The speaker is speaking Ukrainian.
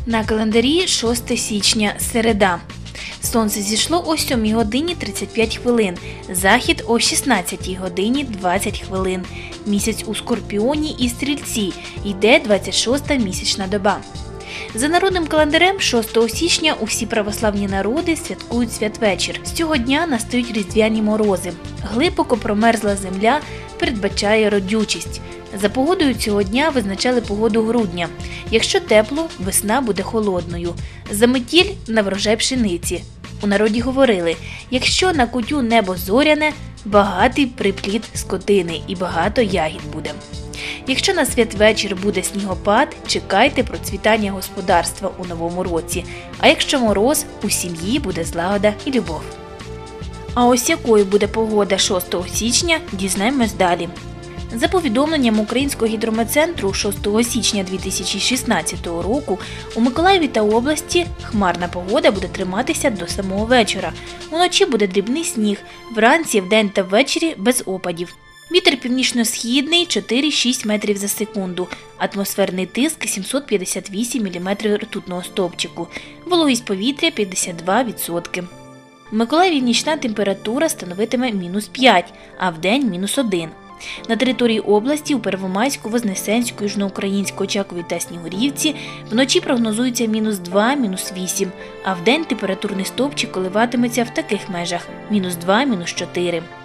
На календарі 6 січня, середа. Сонце зійшло о 7 годині 35 хвилин, захід о 16 годині 20 хвилин. Місяць у Скорпіоні і Стрільці, йде 26-та місячна доба. За народним календарем 6 січня усі православні народи святкують святвечір. З цього дня настають різдвяні морози. Глибоко промерзла земля передбачає родючість. За погодою цього дня визначали погоду грудня. Якщо тепло, весна буде холодною. Заметіль на врожай пшениці. У народі говорили, якщо на кутю небо зоряне, багатий приплід скотини і багато ягід буде. Якщо на святвечір буде снігопад, чекайте процвітання господарства у новому році. А якщо мороз, у сім'ї буде злагода і любов. А ось якою буде погода 6 січня, дізнаємось далі. За повідомленням Українського гідрометцентру 6 січня 2016 року у Миколаєві та області хмарна погода буде триматися до самого вечора. Уночі буде дрібний сніг, вранці, вдень та ввечері без опадів. Вітер північно-східний 4-6 метрів за секунду, атмосферний тиск 758 мм ртутного стовпчику, вологість повітря 52%. В Миколаєві нічна температура становитиме -5, а вдень -1. На території області у Первомайську, Вознесенську, Южноукраїнську, Очакові та Снігурівці вночі прогнозується -2, -8, а вдень температурний стовпчик коливатиметься в таких межах – -2, -4.